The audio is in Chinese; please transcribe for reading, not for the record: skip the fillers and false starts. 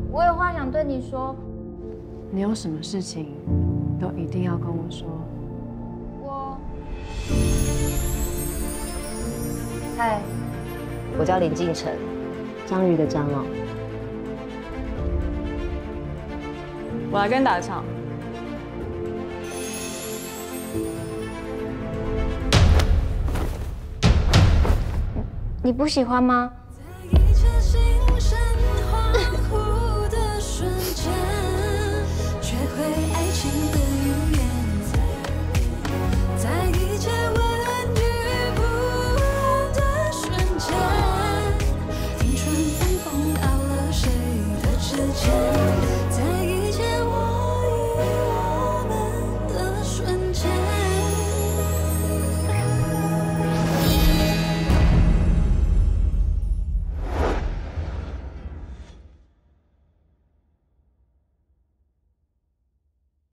我有话想对你说。 你有什么事情都一定要跟我说。 嗨，我叫林敬晨，章鱼的章哦。 我来跟你打个场。 你不喜欢吗？